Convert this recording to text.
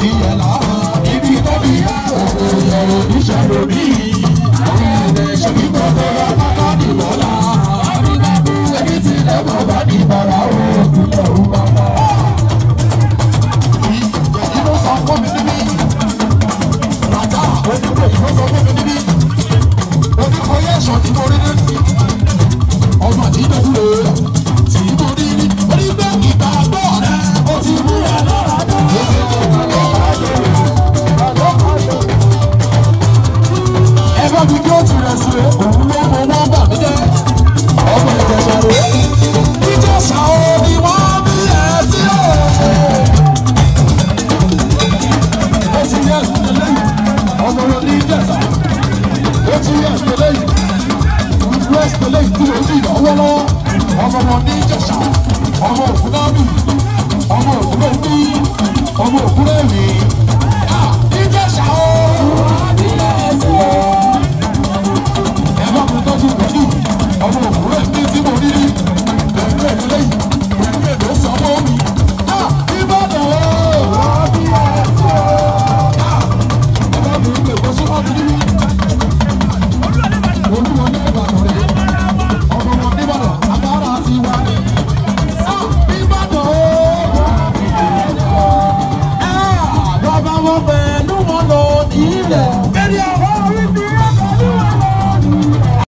ìyẹ̀lá ibi tó bí òkú ìyẹ̀rù níṣẹ̀lú bí àwọn ẹ̀rẹ́ ṣe kí gbogbo apáká nìbọ̀lá àbíkábú ẹni tí lẹ́mọ̀ bá ní bàrà òkú lẹ́rù bàbá. ìlú sọ fún mi níbí bàtà onígbò ìlú sọ fún mi níbí oníkọ̀ọ́yé ẹ̀ṣọ́ tí mo rí ní ọmọ àti ìdókòwò tí mo rí ní onígbà ìgbàgbọ́ rẹ̀ ó ti mú ẹ lọ́ra dé. ẹgbẹ́ mi kí ó ti rẹ̀ sí òun ló mọ wọ́n bà mí jẹ́ ọmọ ìjẹ̀ṣà rẹ̀ ìjẹ̀ṣà ò ní wọ́n bí ẹ sí o. ó ti yẹ ẹ̀sùn lẹ́yìn ọmọ rẹ̀ ní ìjẹ̀ṣà ó ti yẹ ẹ̀sùn lẹ́yìn ìfúrẹ́sì lẹ́yìn tí ó ti lọ́wọ́ lọ́wọ́ ọmọ wọn ní ìjẹ̀ṣà ọmọ òkú náà bì ọmọ òkú náà bí ọmọ òkú náà rèé.